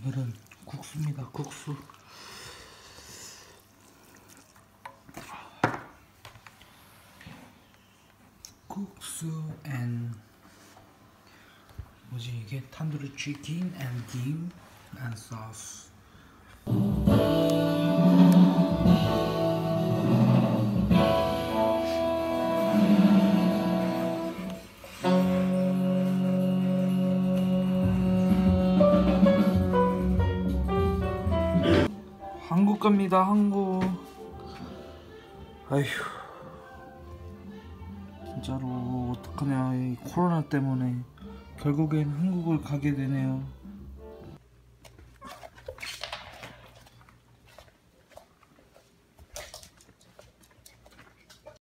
오늘은 국수입니다. 국수. 국수 and 뭐지 이게? 탄두리 치킨 and 김 and sauce. 한국 갑니다. 한국. 아휴, 진짜로 어떡하냐. 이 코로나 때문에 결국엔 한국을 가게 되네요.